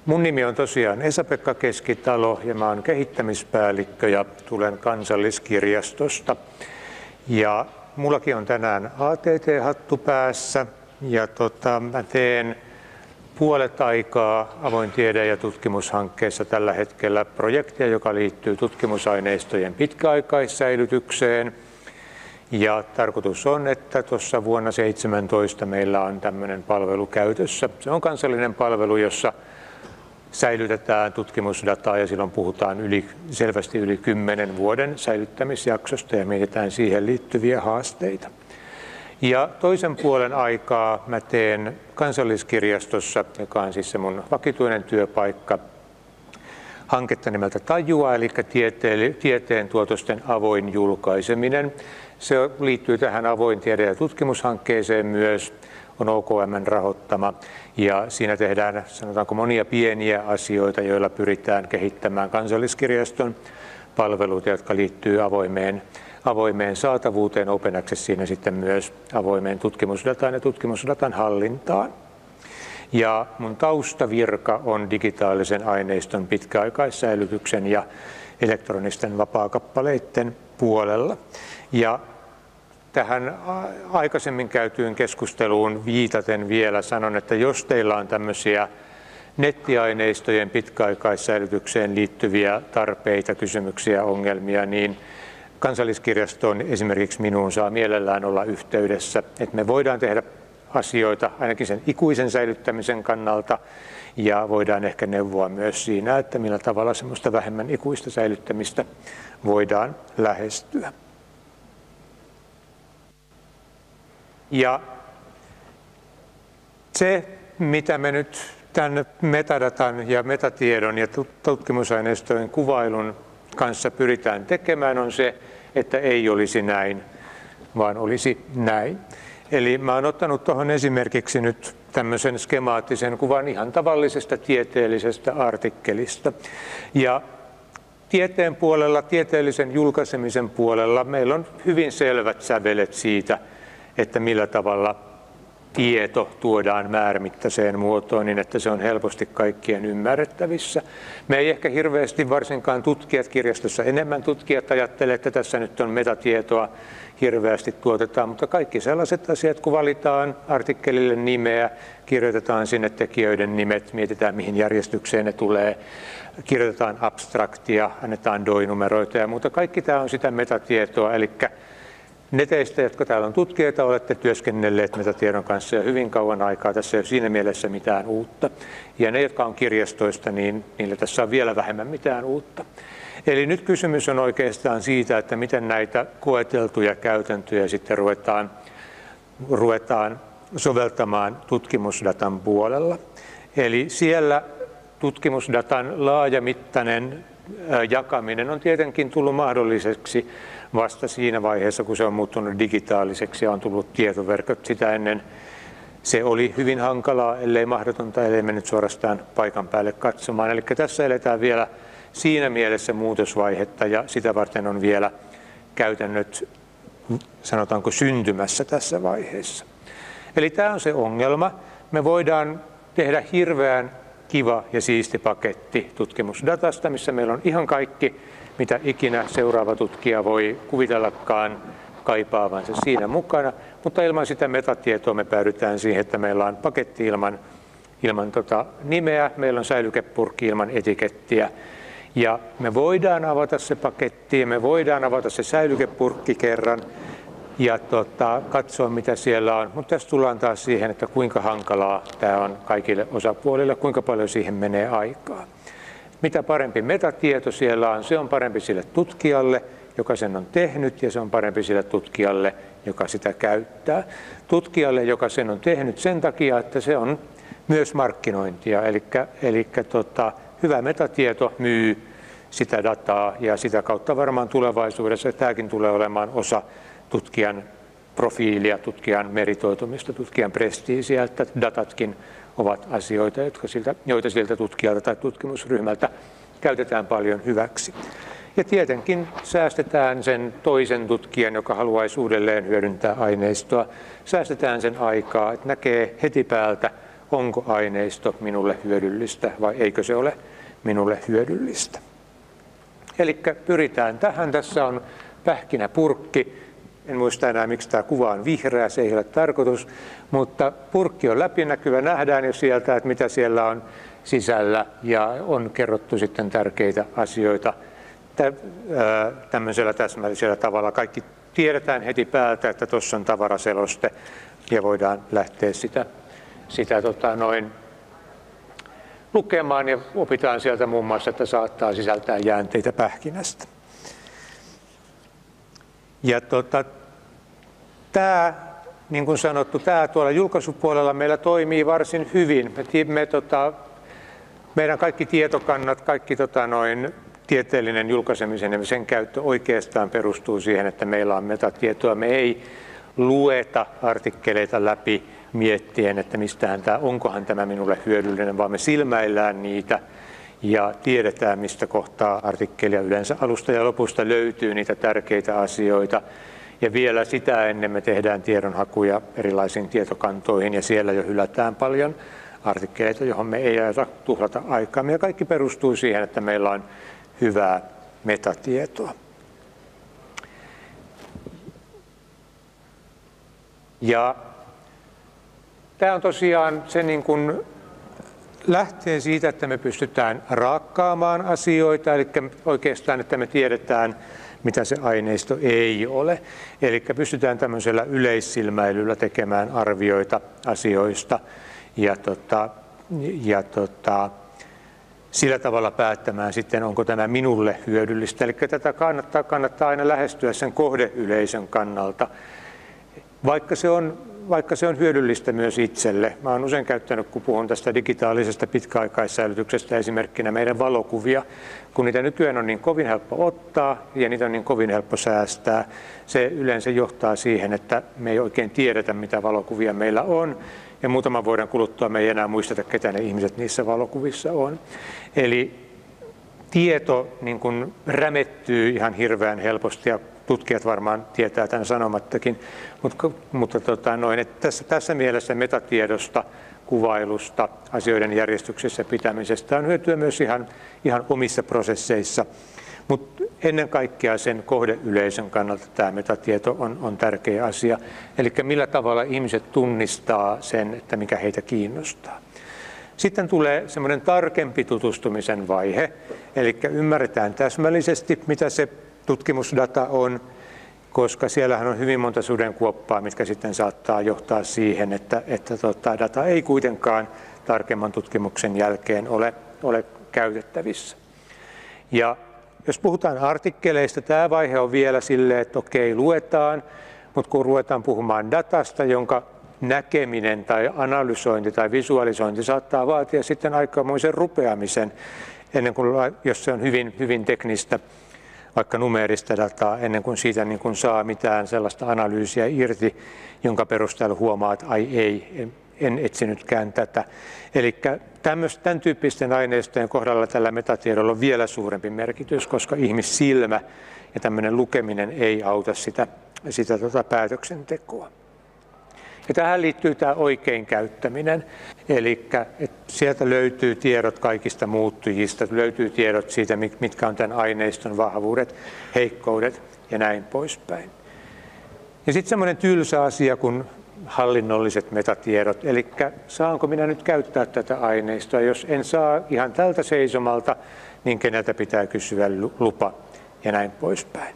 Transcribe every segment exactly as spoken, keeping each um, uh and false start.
Mun nimi on tosiaan Esa-Pekka Keskitalo ja mä oon kehittämispäällikkö ja tulen Kansalliskirjastosta. Ja mullakin on tänään A T T-hattu päässä ja tota, mä teen puolet aikaa avoin tiede- ja tutkimushankkeessa tällä hetkellä projektia, joka liittyy tutkimusaineistojen pitkäaikaissäilytykseen. Ja tarkoitus on, että tuossa vuonna seitsemäntoista meillä on tämmöinen palvelu käytössä. Se on kansallinen palvelu, jossa säilytetään tutkimusdataa ja silloin puhutaan yli, selvästi yli kymmenen vuoden säilyttämisjaksosta ja mietitään siihen liittyviä haasteita. Ja toisen puolen aikaa mä teen Kansalliskirjastossa, joka on siis se mun vakituinen työpaikka, hanketta nimeltä Tajua, eli tieteen tuotosten avoin julkaiseminen. Se liittyy tähän avoin tiede- ja tutkimushankkeeseen myös, on O K M:n rahoittama, ja siinä tehdään, sanotaanko, monia pieniä asioita, joilla pyritään kehittämään Kansalliskirjaston palveluita, jotka liittyy avoimeen, avoimeen saatavuuteen, Open Accessiin ja sitten myös avoimeen tutkimusdataan ja tutkimusdatan hallintaan. Ja mun taustavirka on digitaalisen aineiston pitkäaikaissäilytyksen ja elektronisten vapaakappaleiden puolella. Ja tähän aikaisemmin käytyyn keskusteluun viitaten vielä sanon, että jos teillä on tämmöisiä nettiaineistojen pitkäaikaissäilytykseen liittyviä tarpeita, kysymyksiä, ongelmia, niin Kansalliskirjastoon esimerkiksi minuun saa mielellään olla yhteydessä, että me voidaan tehdä asioita ainakin sen ikuisen säilyttämisen kannalta ja voidaan ehkä neuvoa myös siinä, että millä tavalla semmoista vähemmän ikuista säilyttämistä voidaan lähestyä. Ja se, mitä me nyt tämän metadatan ja metatiedon ja tutkimusaineistojen kuvailun kanssa pyritään tekemään, on se, että ei olisi näin, vaan olisi näin. Eli mä oon ottanut tuohon esimerkiksi nyt tämmöisen skemaattisen kuvan ihan tavallisesta tieteellisestä artikkelista. Ja tieteen puolella, tieteellisen julkaisemisen puolella meillä on hyvin selvät sävelet siitä, että millä tavalla tieto tuodaan määrämittaiseen muotoon niin, että se on helposti kaikkien ymmärrettävissä. Me ei ehkä hirveästi, varsinkaan tutkijat kirjastossa, enemmän tutkijat ajattelee, että tässä nyt on metatietoa hirveästi tuotetaan, mutta kaikki sellaiset asiat, kun valitaan artikkelille nimeä, kirjoitetaan sinne tekijöiden nimet, mietitään mihin järjestykseen ne tulee, kirjoitetaan abstraktia, annetaan D O I-numeroita ja muuta. Kaikki tämä on sitä metatietoa, eli ne teistä, jotka täällä on tutkijoita, olette työskennelleet metatiedon kanssa jo hyvin kauan aikaa. Tässä ei ole siinä mielessä mitään uutta. Ja ne, jotka on kirjastoista, niin niillä tässä on vielä vähemmän mitään uutta. Eli nyt kysymys on oikeastaan siitä, että miten näitä koeteltuja käytäntöjä sitten ruvetaan, ruvetaan soveltamaan tutkimusdatan puolella. Eli siellä tutkimusdatan laajamittainen jakaminen on tietenkin tullut mahdolliseksi vasta siinä vaiheessa, kun se on muuttunut digitaaliseksi ja on tullut tietoverkot. Sitä ennen se oli hyvin hankalaa, ellei mahdotonta, ellei mennyt suorastaan paikan päälle katsomaan. Eli tässä eletään vielä siinä mielessä muutosvaihetta ja sitä varten on vielä käytännöt, sanotaanko, syntymässä tässä vaiheessa. Eli tämä on se ongelma. Me voidaan tehdä hirveän kiva ja siisti paketti tutkimusdatasta, missä meillä on ihan kaikki, mitä ikinä seuraava tutkija voi kuvitellakaan kaipaavansa siinä mukana, mutta ilman sitä metatietoa me päädytään siihen, että meillä on paketti ilman, ilman tota nimeä, meillä on säilykepurkki ilman etikettiä, ja me voidaan avata se paketti ja me voidaan avata se säilykepurkki kerran ja tota, katsoa, mitä siellä on. Mutta tässä tullaan taas siihen, että kuinka hankalaa tämä on kaikille osapuolille, kuinka paljon siihen menee aikaa. Mitä parempi metatieto siellä on, se on parempi sille tutkijalle, joka sen on tehnyt, ja se on parempi sille tutkijalle, joka sitä käyttää. Tutkijalle, joka sen on tehnyt sen takia, että se on myös markkinointia, eli, eli tota, hyvä metatieto myy sitä dataa, ja sitä kautta varmaan tulevaisuudessa tämäkin tulee olemaan osa tutkijan profiilia, tutkijan meritoitumista, tutkijan prestiisiä, että datatkin ovat asioita, jotka siltä, joita siltä tutkijalta tai tutkimusryhmältä käytetään paljon hyväksi. Ja tietenkin säästetään sen toisen tutkijan, joka haluaisi uudelleen hyödyntää aineistoa, säästetään sen aikaa, että näkee heti päältä, onko aineisto minulle hyödyllistä vai eikö se ole minulle hyödyllistä. Eli pyritään tähän. Tässä on pähkinäpurkki. En muista enää, miksi tämä kuva on vihreä, se ei ole tarkoitus, mutta purkki on läpinäkyvä, nähdään jo sieltä, että mitä siellä on sisällä, ja on kerrottu sitten tärkeitä asioita tämmöisellä täsmällisellä tavalla. Kaikki tiedetään heti päältä, että tuossa on tavaraseloste, ja voidaan lähteä sitä, sitä tota noin lukemaan, ja opitaan sieltä muun muassa, että saattaa sisältää jäänteitä pähkinästä. Ja tota, tämä, niin kuin sanottu, tämä tuolla julkaisupuolella meillä toimii varsin hyvin. Me, me, tota, meidän kaikki tietokannat, kaikki tota, noin, tieteellinen julkaisemisen ja sen käyttö oikeastaan perustuu siihen, että meillä on metatietoa. Me ei lueta artikkeleita läpi miettien, että mistään tämä, onkohan tämä minulle hyödyllinen, vaan me silmäillään niitä ja tiedetään, mistä kohtaa artikkelia yleensä alusta ja lopusta löytyy niitä tärkeitä asioita. Ja vielä sitä ennen me tehdään tiedonhakuja erilaisiin tietokantoihin, ja siellä jo hylätään paljon artikkeleita, johon me ei ajata tuhlata aikaa. Ja kaikki perustuu siihen, että meillä on hyvää metatietoa. Ja tämä on tosiaan se, niin kuin lähtee siitä, että me pystytään raakkaamaan asioita, eli oikeastaan, että me tiedetään, mitä se aineisto ei ole. Eli pystytään tämmöisellä yleissilmäilyllä tekemään arvioita asioista ja, tota, ja tota, sillä tavalla päättämään sitten, onko tämä minulle hyödyllistä. Eli tätä kannattaa, kannattaa aina lähestyä sen kohdeyleisön kannalta, vaikka se on vaikka se on hyödyllistä myös itselle. Mä olen usein käyttänyt, kun puhun tästä digitaalisesta pitkäaikaissäilytyksestä, esimerkkinä meidän valokuvia. Kun niitä nykyään on niin kovin helppo ottaa ja niitä on niin kovin helppo säästää, se yleensä johtaa siihen, että me ei oikein tiedetä, mitä valokuvia meillä on. Ja muutaman vuoden kuluttua me ei enää muisteta, ketä ne ihmiset niissä valokuvissa on. Eli tieto niin kuin rämettyy ihan hirveän helposti, ja tutkijat varmaan tietää tämän sanomattakin, mutta, mutta tota noin, että tässä, tässä mielessä metatiedosta, kuvailusta, asioiden järjestyksessä pitämisestä on hyötyä myös ihan, ihan omissa prosesseissa, mutta ennen kaikkea sen kohdeyleisön kannalta tämä metatieto on, on tärkeä asia, eli millä tavalla ihmiset tunnistaa sen, että mikä heitä kiinnostaa. Sitten tulee semmoinen tarkempi tutustumisen vaihe, eli ymmärretään täsmällisesti, mitä se tutkimusdata on, koska siellähän on hyvin monta sudenkuoppaa, mitkä sitten saattaa johtaa siihen, että, että tota, data ei kuitenkaan tarkemman tutkimuksen jälkeen ole, ole käytettävissä. Ja jos puhutaan artikkeleista, tämä vaihe on vielä silleen, että okei, luetaan, mutta kun ruvetaan puhumaan datasta, jonka näkeminen tai analysointi tai visualisointi saattaa vaatia sitten aikamoisen rupeamisen, ennen kuin, jos se on hyvin, hyvin teknistä, vaikka numeerista dataa, ennen kuin siitä niin kuin saa mitään sellaista analyysiä irti, jonka perusteella huomaa, että ai ei, en etsinytkään tätä. Eli tämän tyyppisten aineistojen kohdalla tällä metatiedolla on vielä suurempi merkitys, koska ihmissilmä ja tämmöinen lukeminen ei auta sitä, sitä tota päätöksentekoa. Ja tähän liittyy tämä oikein käyttäminen, eli sieltä löytyy tiedot kaikista muuttujista, löytyy tiedot siitä, mitkä on tämän aineiston vahvuudet, heikkoudet ja näin poispäin. Ja sitten semmoinen tylsä asia kuin hallinnolliset metatiedot, eli saanko minä nyt käyttää tätä aineistoa, jos en saa ihan tältä seisomalta, niin keneltä pitää kysyä lupa ja näin poispäin.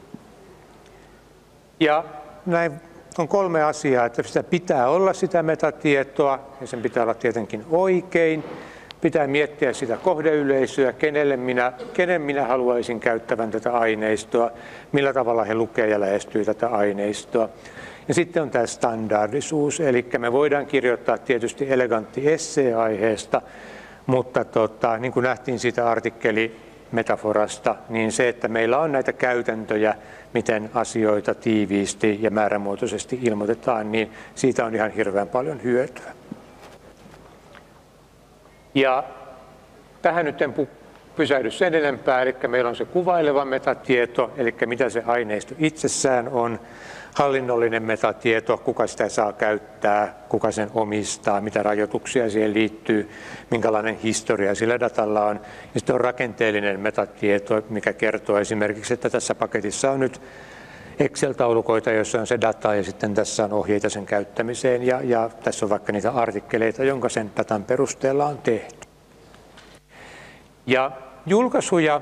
Ja näin on kolme asiaa, että sitä pitää olla sitä metatietoa ja sen pitää olla tietenkin oikein. Pitää miettiä sitä kohdeyleisöä, kenelle minä, kenen minä haluaisin käyttävän tätä aineistoa, millä tavalla he lukee ja lähestyy tätä aineistoa. Ja sitten on tämä standardisuus, eli me voidaan kirjoittaa tietysti elegantti essee aiheesta, mutta tota, niin kuin nähtiin siitä artikkelimetaforasta, niin se, että meillä on näitä käytäntöjä, miten asioita tiiviisti ja määrämuotoisesti ilmoitetaan, niin siitä on ihan hirveän paljon hyötyä. Ja tähän nyt en pysähdy sen enempää, eli meillä on se kuvaileva metatieto, eli mitä se aineisto itsessään on, hallinnollinen metatieto, kuka sitä saa käyttää, kuka sen omistaa, mitä rajoituksia siihen liittyy, minkälainen historia sillä datalla on. Ja sitten on rakenteellinen metatieto, mikä kertoo esimerkiksi, että tässä paketissa on nyt Excel-taulukoita, joissa on se data ja sitten tässä on ohjeita sen käyttämiseen ja, ja tässä on vaikka niitä artikkeleita, jonka sen datan perusteella on tehty. Ja julkaisuja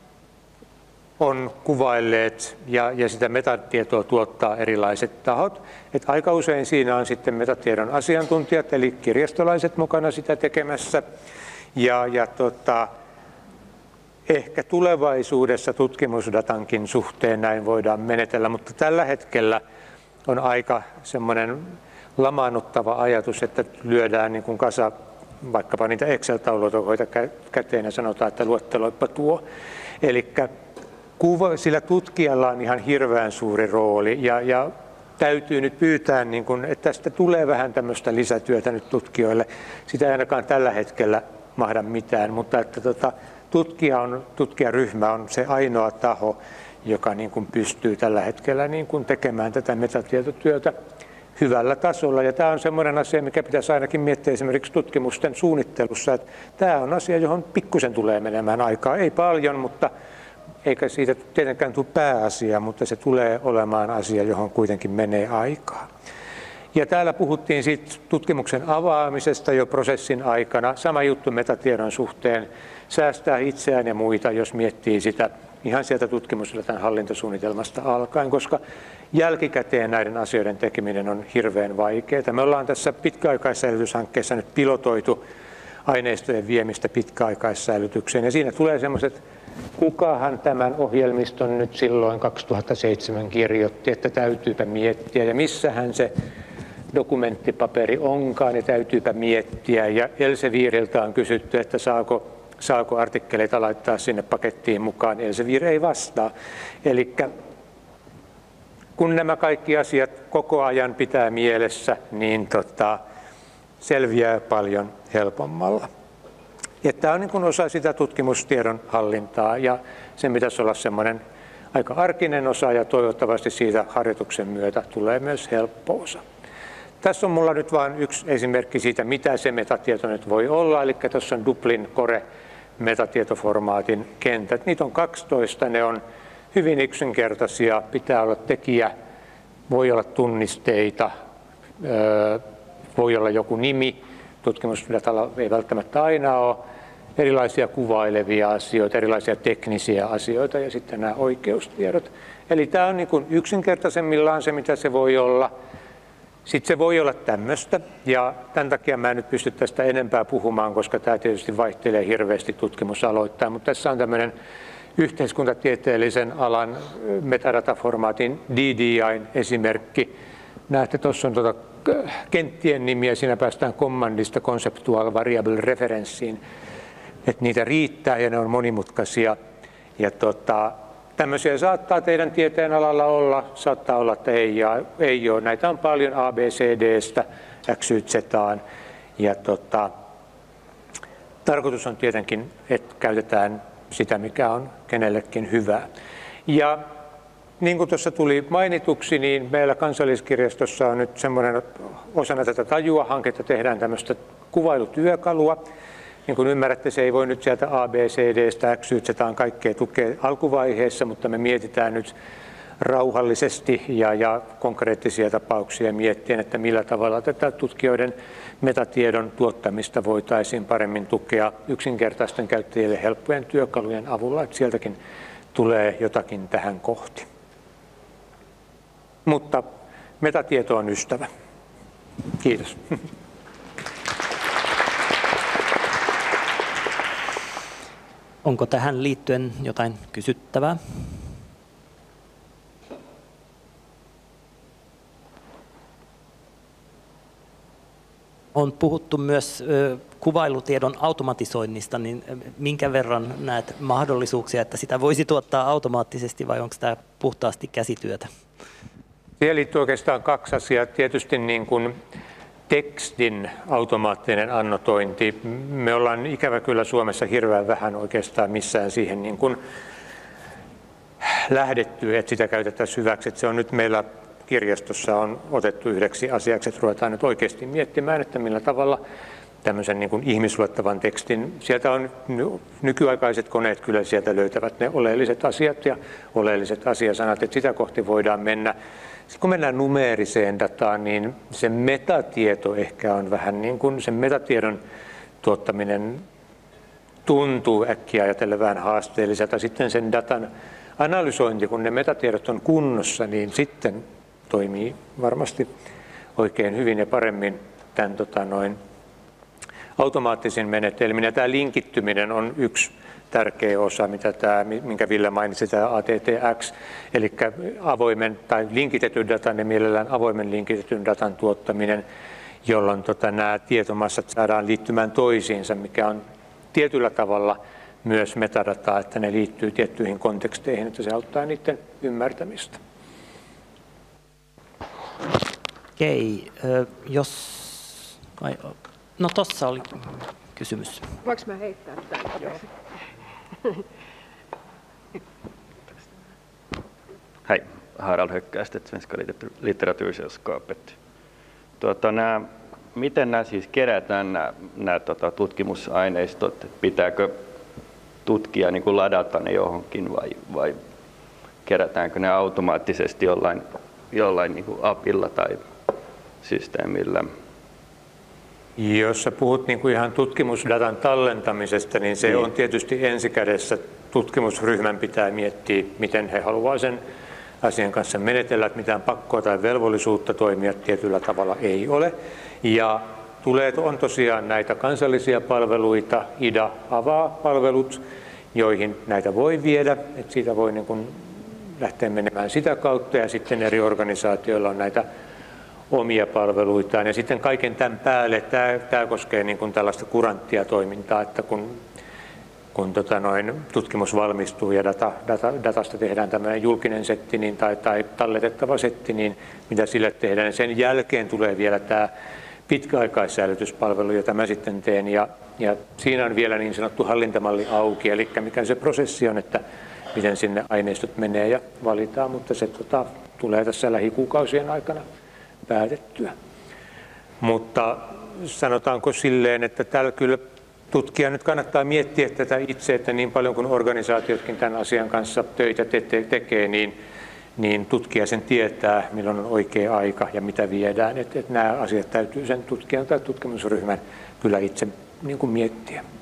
on kuvailleet ja, ja sitä metatietoa tuottaa erilaiset tahot. Et aika usein siinä on sitten metatiedon asiantuntijat eli kirjastolaiset mukana sitä tekemässä. Ja, ja tota, ehkä tulevaisuudessa tutkimusdatankin suhteen näin voidaan menetellä, mutta tällä hetkellä on aika semmoinen lamaannuttava ajatus, että lyödään niin kuin kasa vaikkapa niitä Excel-taulukoita käteen ja sanotaan, että luetteloipa tuo. Elikkä Kuva, sillä tutkijalla on ihan hirveän suuri rooli ja, ja täytyy nyt pyytää, niin kun, että tästä tulee vähän tämmöistä lisätyötä nyt tutkijoille. Sitä ei ainakaan tällä hetkellä mahda mitään, mutta että tota, tutkija on, tutkijaryhmä on se ainoa taho, joka niin kun pystyy tällä hetkellä niin kun tekemään tätä metatietotyötä hyvällä tasolla. Ja tämä on semmoinen asia, mikä pitäisi ainakin miettiä esimerkiksi tutkimusten suunnittelussa, että tämä on asia, johon pikkusen tulee menemään aikaa. Ei paljon, mutta eikä siitä tietenkään tule pääasia, mutta se tulee olemaan asia, johon kuitenkin menee aikaa. Ja täällä puhuttiin siitä tutkimuksen avaamisesta jo prosessin aikana. Sama juttu metatiedon suhteen. Säästää itseään ja muita, jos miettii sitä ihan sieltä tutkimusdatan hallintosuunnitelmasta alkaen, koska jälkikäteen näiden asioiden tekeminen on hirveän vaikeaa. Me ollaan tässä pitkäaikaissäilytyshankkeessa nyt pilotoitu aineistojen viemistä pitkäaikaissäilytykseen, ja siinä tulee semmoiset, kukahan tämän ohjelmiston nyt silloin kaksituhattaseitsemän kirjoitti, että täytyypä miettiä, ja missähän se dokumenttipaperi onkaan, niin täytyypä miettiä. Ja Elsevieriltä on kysytty, että saako, saako artikkeleita laittaa sinne pakettiin mukaan. Elsevier ei vastaa. Eli kun nämä kaikki asiat koko ajan pitää mielessä, niin tota, selviää paljon helpommalla. Ja tämä on niin kuin osa sitä tutkimustiedon hallintaa ja sen pitäisi olla semmoinen aika arkinen osa ja toivottavasti siitä harjoituksen myötä tulee myös helppo osa. Tässä on mulla nyt vain yksi esimerkki siitä, mitä se metatieto nyt voi olla. Eli tuossa on Dublin Core metatietoformaatin kentät. Niitä on kaksitoista, ne on hyvin yksinkertaisia, pitää olla tekijä, voi olla tunnisteita, voi olla joku nimi, tutkimusdatalla ei välttämättä aina ole, erilaisia kuvailevia asioita, erilaisia teknisiä asioita ja sitten nämä oikeustiedot. Eli tämä on niin kuin yksinkertaisemmillaan se, mitä se voi olla. Sitten se voi olla tämmöistä, ja tämän takia mä en nyt pysty tästä enempää puhumaan, koska tämä tietysti vaihtelee hirveästi tutkimusaloittain, mutta tässä on tämmöinen yhteiskuntatieteellisen alan metadataformaatin D D I:n esimerkki. Näette, tuossa on tuota kenttien nimiä, siinä päästään commandista conceptual variable referenssiin, että niitä riittää ja ne on monimutkaisia. Ja tota, tämmöisiä saattaa teidän tieteen alalla olla, saattaa olla, että ei, ja, ei ole. Näitä on paljon A B C D:stä X Y Z:ään. Ja tota, tarkoitus on tietenkin, että käytetään sitä, mikä on kenellekin hyvää. Ja niin kuin tuossa tuli mainituksi, niin meillä Kansalliskirjastossa on nyt semmoinen osana tätä Tajua-hanketta tehdään tämmöistä kuvailutyökalua. Niin kuin ymmärrätte, se ei voi nyt sieltä A B C D:stä X Y Z:ään kaikkea tukea alkuvaiheessa, mutta me mietitään nyt rauhallisesti ja, ja konkreettisia tapauksia miettien, että millä tavalla tätä tutkijoiden metatiedon tuottamista voitaisiin paremmin tukea yksinkertaisten käyttäjille helppojen työkalujen avulla, että sieltäkin tulee jotakin tähän kohti. Mutta metatieto on ystävä. Kiitos. Onko tähän liittyen jotain kysyttävää? On puhuttu myös kuvailutiedon automatisoinnista, niin minkä verran näet mahdollisuuksia, että sitä voisi tuottaa automaattisesti vai onko tämä puhtaasti käsityötä? Siihen liittyy oikeastaan kaksi asiaa. Tietysti niin kuin tekstin automaattinen annotointi. Me ollaan ikävä kyllä Suomessa hirveän vähän oikeastaan missään siihen niin kuin lähdetty, että sitä käytettäisiin hyväksi. Että se on nyt meillä kirjastossa on otettu yhdeksi asiaksi, että ruvetaan nyt oikeasti miettimään, että millä tavalla tämmöisen niin kuin ihmisluettavan tekstin, sieltä on nykyaikaiset koneet kyllä sieltä löytävät ne oleelliset asiat ja oleelliset asiasanat, että sitä kohti voidaan mennä. Sitten kun mennään numeeriseen dataan, niin se metatieto ehkä on vähän niin kuin sen metatiedon tuottaminen tuntuu äkkiä ajatellen vähän haasteelliselta. Sitten sen datan analysointi, kun ne metatiedot on kunnossa, niin sitten toimii varmasti oikein hyvin ja paremmin tämän tota, noin automaattisin menetelmin. Ja tämä linkittyminen on yksi tärkeä osa, mitä tämä, minkä Ville mainitsi, tämä A T T X, eli avoimen tai linkitetyn datan ja mielellään avoimen linkitetyn datan tuottaminen, jolloin tota, nämä tietomassat saadaan liittymään toisiinsa, mikä on tietyllä tavalla myös metadataa, että ne liittyy tiettyihin konteksteihin, että se auttaa niiden ymmärtämistä. Okei, jos... No tossa oli kysymys. Voinko mä heittää tämän? Joo. Hej, Harald Hökkästedt, Svenska litteratursällskapet. Tuota, nämä, miten nämä siis kerätään nämä, nämä tota, tutkimusaineistot? Pitääkö tutkija niin kuin ladata ne johonkin vai, vai kerätäänkö ne automaattisesti jollain, jollain niin kuin appilla tai systeemillä? Jos sä puhut niin kuin ihan tutkimusdatan tallentamisesta, niin se niin. on tietysti ensikädessä tutkimusryhmän pitää miettiä, miten he haluaa sen asian kanssa menetellä, että mitään pakkoa tai velvollisuutta toimia tietyllä tavalla ei ole. Ja tulee, on tosiaan näitä kansallisia palveluita, I D A avaa palvelut, joihin näitä voi viedä, että siitä voi niin kuin lähteä menemään sitä kautta, ja sitten eri organisaatioilla on näitä omia palveluitaan. Ja sitten kaiken tämän päälle, tämä, tämä koskee niin kuin tällaista kuranttia toimintaa, että kun, kun tota noin, tutkimus valmistuu ja data, data, datasta tehdään tämmöinen julkinen setti niin, tai, tai talletettava setti, niin mitä sille tehdään. Sen jälkeen tulee vielä tämä pitkäaikaissäilytyspalvelu, jota mä sitten teen, ja, ja siinä on vielä niin sanottu hallintamalli auki, eli mikä se prosessi on, että miten sinne aineistot menee ja valitaan, mutta se tota, tulee tässä lähikuukausien aikana päätettyä. Mutta sanotaanko silleen, että täällä kyllä tutkija nyt kannattaa miettiä tätä itse, että niin paljon kuin organisaatiotkin tämän asian kanssa töitä te- te- tekee, niin, niin tutkija sen tietää, milloin on oikea aika ja mitä viedään. Että, että nämä asiat täytyy sen tutkijan tai tutkimusryhmän kyllä itse niin kuin miettiä.